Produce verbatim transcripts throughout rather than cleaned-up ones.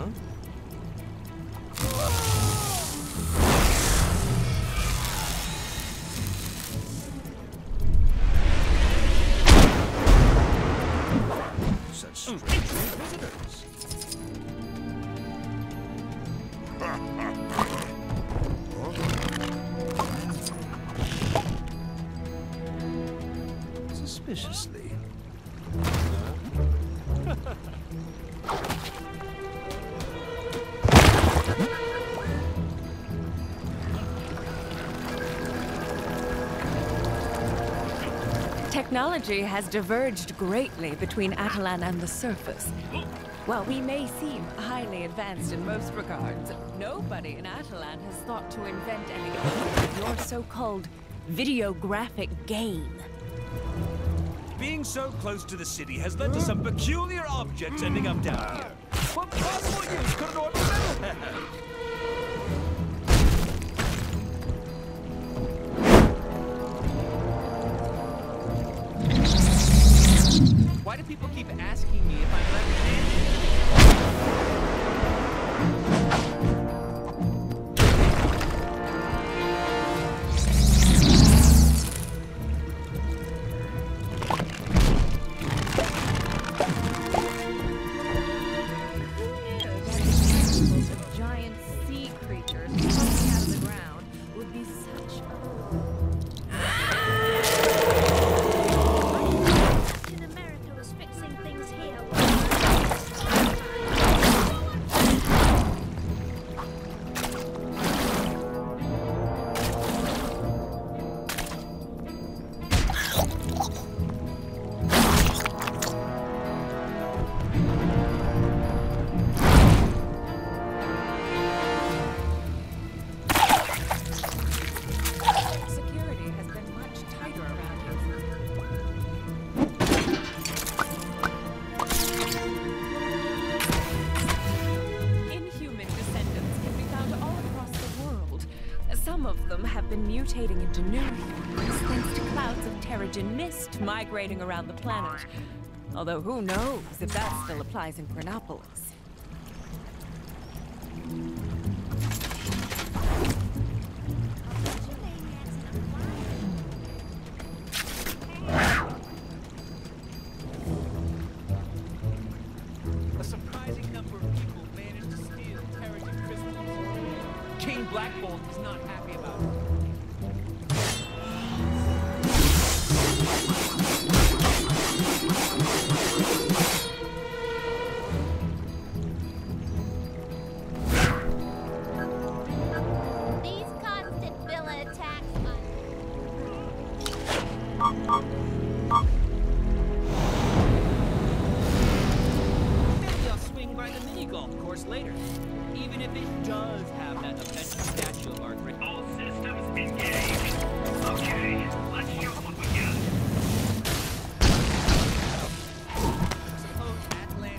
Such strange visitors. Suspiciously. Technology has diverged greatly between Atalan and the surface. While we may seem highly advanced in most regards, nobody in Atalan has thought to invent any of your so-called videographic game. Being so close to the city has led to some peculiar objects ending up down here. What possible use could an orbital have? Why do people keep asking me if I'm left-handed? Mutating into new humans thanks to clouds of Terrigen mist migrating around the planet. Although who knows if that still applies in Chronopolis. A surprising number of people managed to steal Terrigen crystals. King Black Bolt is not happy about it. Later, even if it does have that offensive statue of our great. All systems engaged. Okay, let's show what we got. Suppose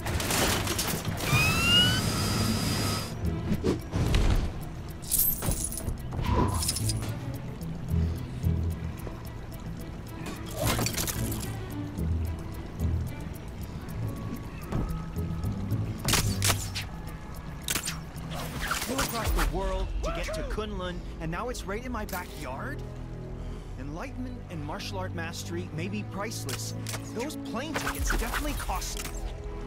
across the world to get to Kunlun, and now it's right in my backyard? Enlightenment and martial art mastery may be priceless. Those plane tickets definitely cost me.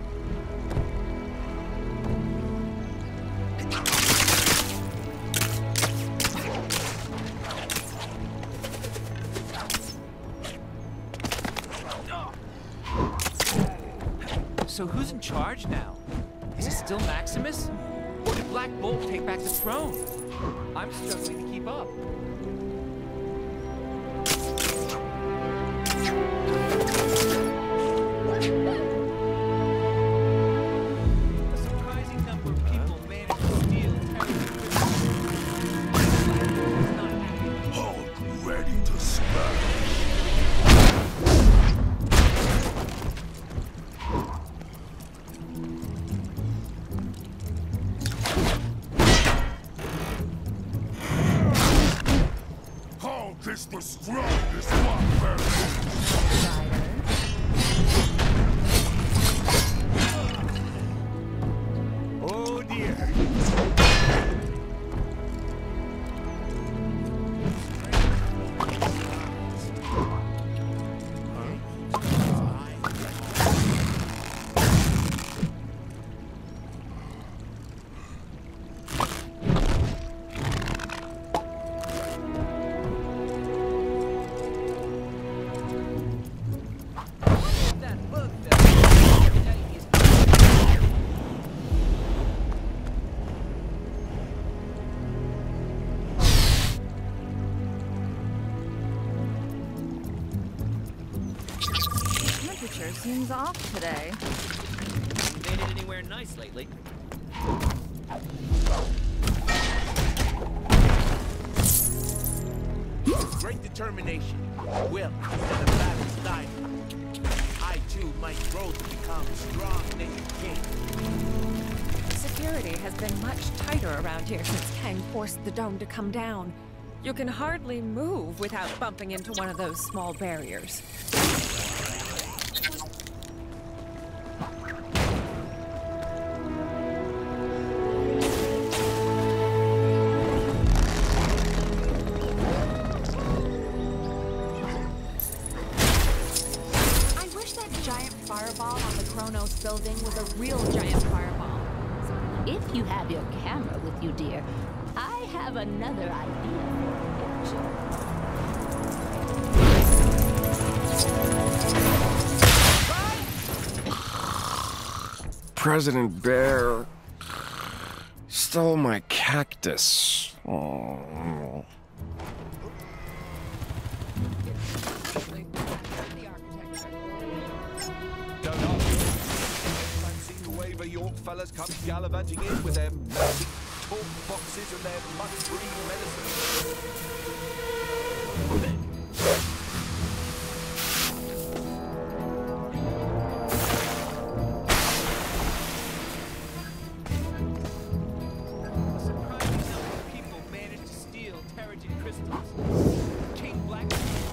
So who's in charge now? Is it still Maximus? Or did Black Bolt take back the throne? I'm struggling to keep up. A surprising number of people managed to steal Terrigen crystals. Hulk ready to smash. Is the strongest warfare. Oh dear. seems off today. Haven't made it anywhere nice lately. Great determination. Will, instead of battle style. I too might grow to become a strong native king. Security has been much tighter around here since Kang forced the dome to come down. You can hardly move without bumping into one of those small barriers. I wish that giant fireball on the Kronos building was a real giant fireball. If you have your camera with you, dear, I have another idea for a picture. President Bear stole my cactus. Oh. Don't ask. I've seen the way the York fellas come gallivanting in with their magic pork boxes and their mud-free medicine. A surprising number of people managed to steal Terrigen crystals. King Black.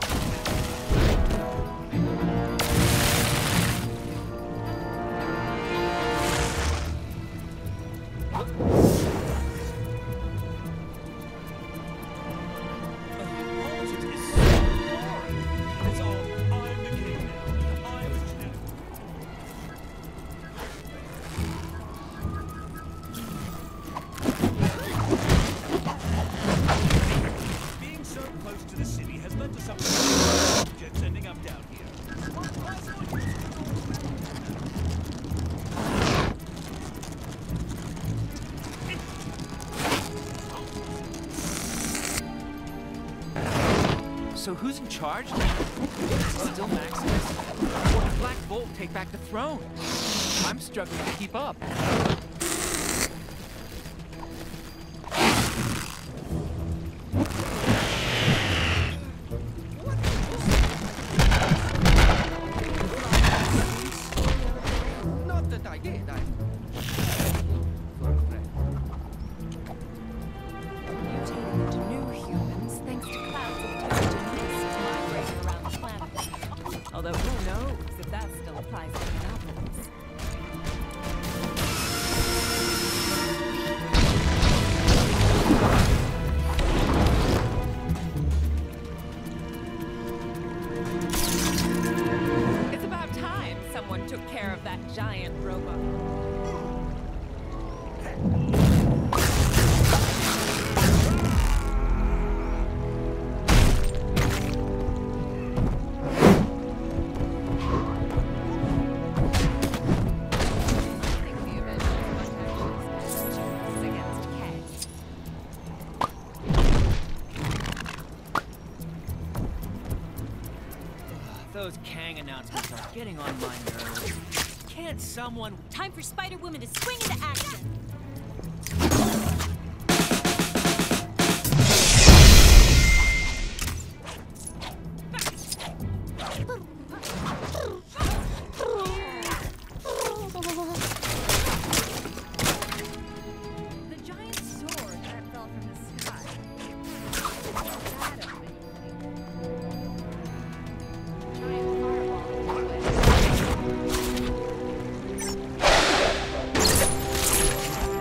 So who's in charge? Still Maximus? Or did Black Bolt take back the throne? I'm struggling to keep up. Not that I did, I... Mutating into new humans thanks to clouds of intelligent mist migrating around the planet. Although who knows if that still applies to Annapolis. It's about time someone took care of that giant robot. Those Kang announcements are getting on my nerves. Can't someone... Time for Spider-Woman to swing into action. The giant sword that fell from the sky. That only. Giant fireball.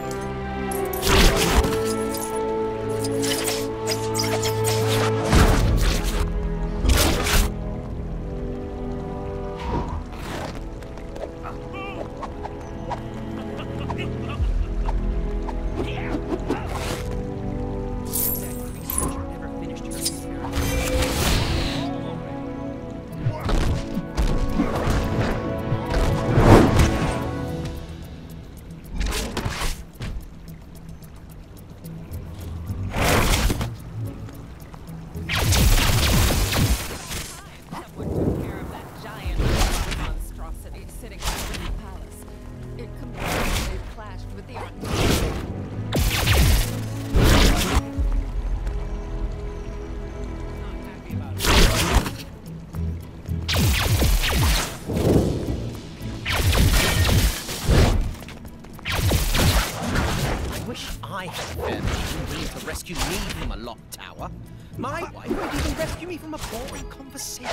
the art. I had a fair to rescue me from a locked tower. My wife would even rescue me from a boring conversation.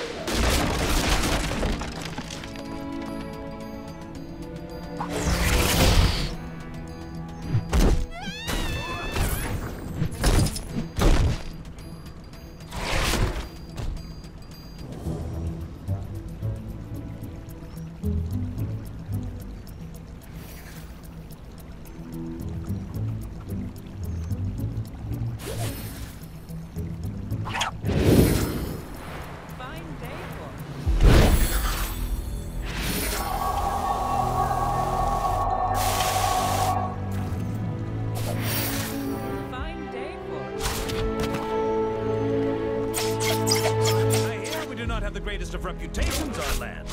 Of reputations on land.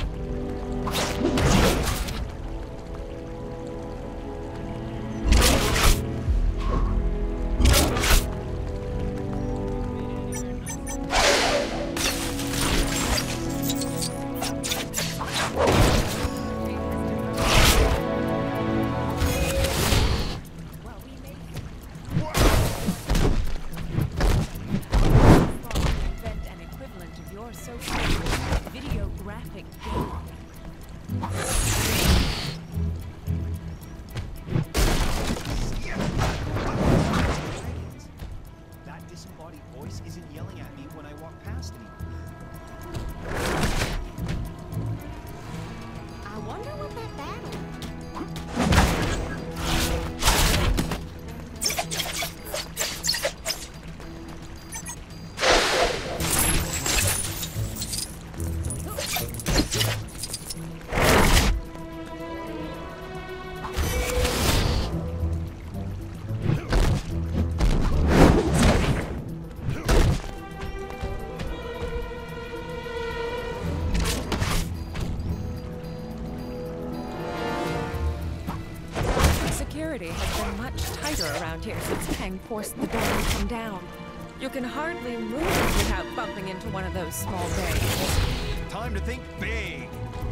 Has been much tighter around here since Fang forced the door to come down. You can hardly move without bumping into one of those small barriers. Time to think big.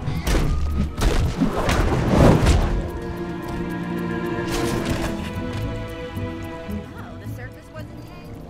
Oh, the surface wasn't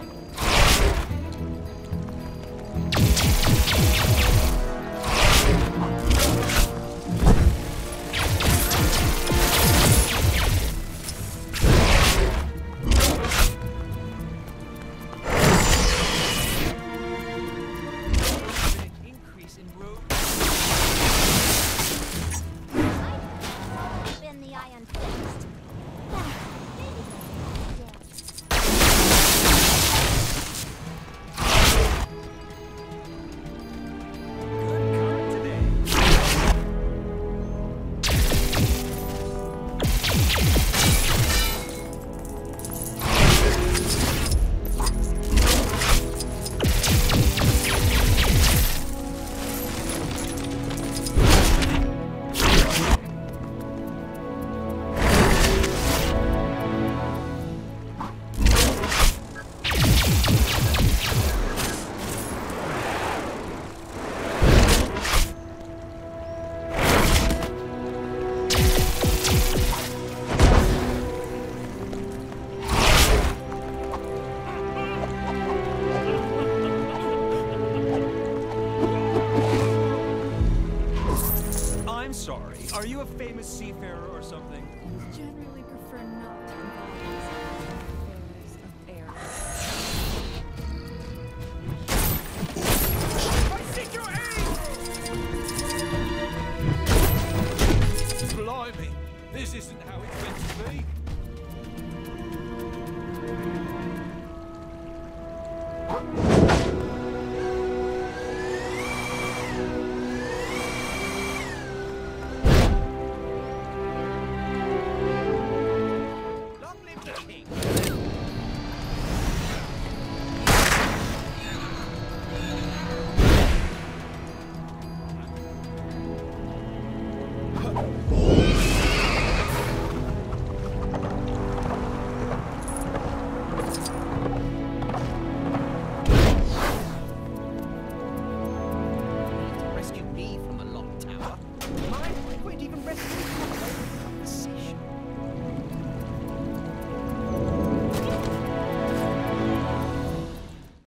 Are you a famous seafarer or something? I generally prefer not to involve myself in affairs of air. I seek your aid! Blimey, this isn't how it's meant to be.